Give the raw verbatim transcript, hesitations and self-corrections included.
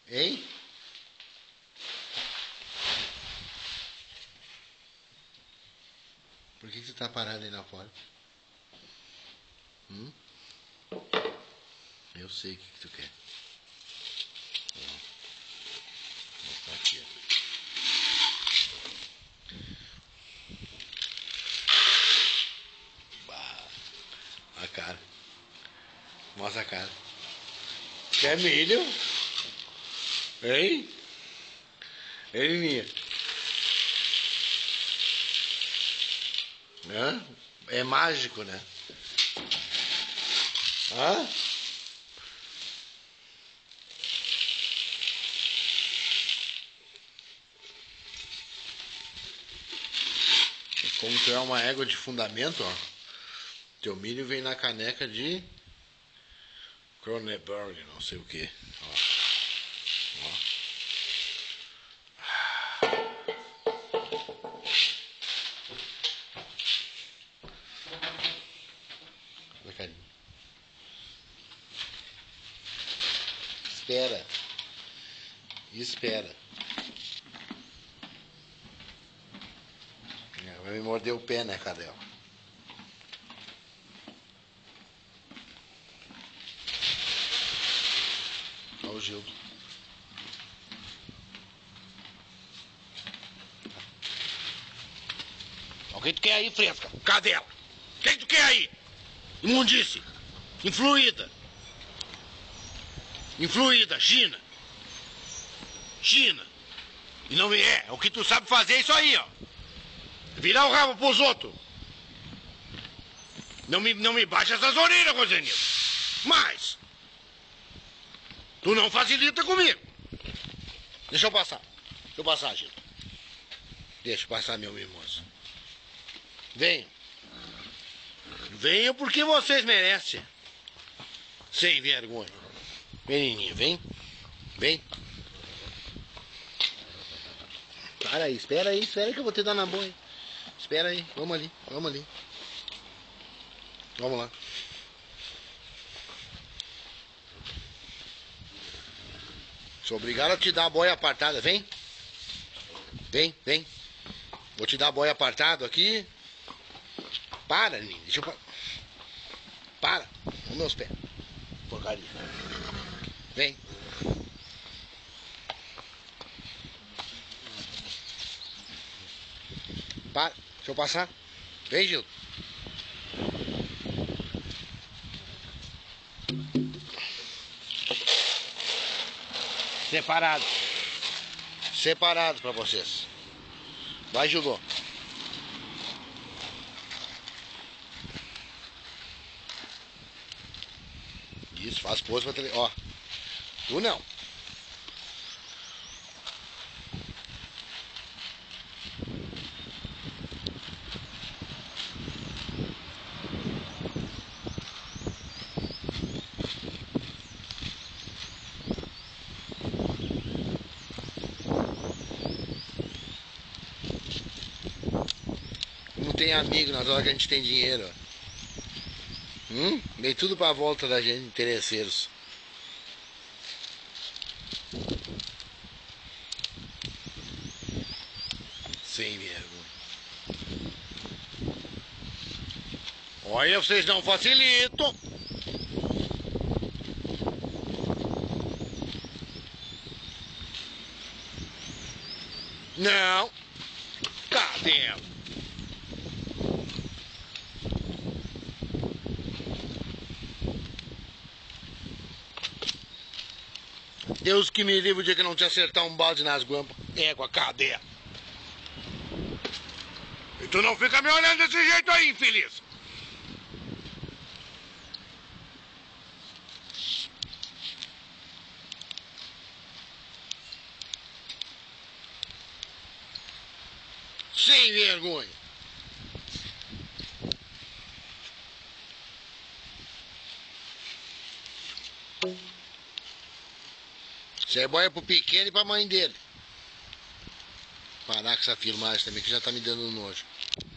Hein? Por que, que você tá parado aí na porta? Hum? Eu sei o que, que tu quer. Vou mostrar aqui, ó. A cara. Mostra a cara. Quer milho? Hein? Ei, Lininha. Hã? É mágico, né? Hã? Como tu é uma égua de fundamento, ó. Teu milho vem na caneca de Kronenberg, não sei o que. Ó. Ó. Olha a carinha. Espera. Espera. Vai me morder o pé, né, cadela? Olha o Gildo. O que tu quer aí, fresca? Cadela? O que tu quer aí? Imundice. Influída. Influída, China. China. E não me é. O que tu sabe fazer é isso aí, ó. Virar o rabo pros outros. Não me, não me baixa essas orelhas, Rosenildo. Mas tu não facilita comigo. Deixa eu passar. Deixa eu passar, Gil. Deixa eu passar, meu mimoso. Venham. Venham porque vocês merecem. Sem vergonha. Menininha, vem. Vem. Para aí, espera aí, espera que eu vou te dar na boa. Espera aí, vamos ali, vamos ali. Vamos lá. Sou obrigado a te dar a boia apartada, vem. Vem, vem. Vou te dar a boia apartado aqui. Para, Nini, deixa eu... Pa... Para, os meus pés. Porcaria. Vem. Para, deixa eu passar. Vem, Gil. Separado. Separado pra vocês. Vai, Gildo. Isso, faz pose pra tele... Ó. Tu não. Não tem amigo nas horas que a gente tem dinheiro, ó. Hum? Vem tudo pra volta da gente, interesseiros. Sem vergonha. Olha, vocês não facilitam. Não. Cadê? Deus que me livre o dia que não te acertar um balde nas guampas. Égua, cadê? E tu não fica me olhando desse jeito aí, infeliz. Sem vergonha. Isso é boia pro pequeno e pra mãe dele. Parar com essa filmagem também que já tá me dando nojo.